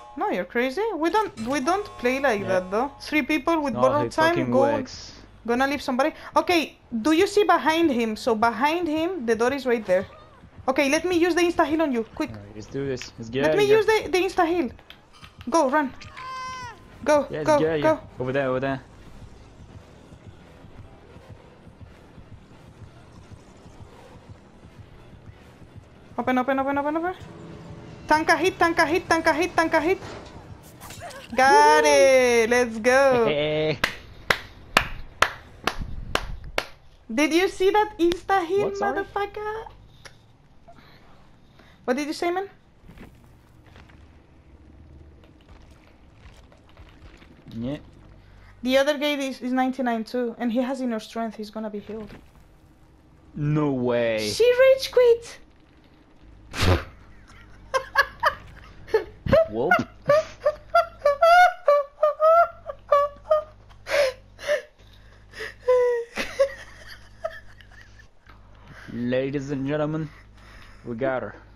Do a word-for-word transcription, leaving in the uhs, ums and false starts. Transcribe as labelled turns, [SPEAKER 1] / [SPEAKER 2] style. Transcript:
[SPEAKER 1] No, you're crazy. We don't we don't play like
[SPEAKER 2] Yeah.
[SPEAKER 1] that though. Three people with
[SPEAKER 2] No,
[SPEAKER 1] borrowed
[SPEAKER 2] he
[SPEAKER 1] time.
[SPEAKER 2] fucking
[SPEAKER 1] Go.
[SPEAKER 2] works.
[SPEAKER 1] Gonna leave somebody. Okay. Do you see behind him? So behind him, the door is right there. Okay. Let me use the insta heal on you. Quick.
[SPEAKER 2] Alright, let's do this. Let's get
[SPEAKER 1] Let
[SPEAKER 2] out
[SPEAKER 1] me
[SPEAKER 2] of here.
[SPEAKER 1] use the the insta heal. Go run. Go
[SPEAKER 2] Yeah, let's
[SPEAKER 1] go
[SPEAKER 2] get out of
[SPEAKER 1] go.
[SPEAKER 2] here. Over there, over there.
[SPEAKER 1] Open open open open open. Tanka hit, tanka hit, tanka hit, tanka hit. Got it. Let's go.
[SPEAKER 2] Hey.
[SPEAKER 1] Did you see that insta heal,
[SPEAKER 2] What, sorry?
[SPEAKER 1] motherfucker? What did you say, man?
[SPEAKER 2] Yeah.
[SPEAKER 1] The other guy is, is ninety-nine too, and he has inner strength. He's gonna be healed.
[SPEAKER 2] No way.
[SPEAKER 1] She rage quit.
[SPEAKER 2] Whoop. Ladies and gentlemen, we got her.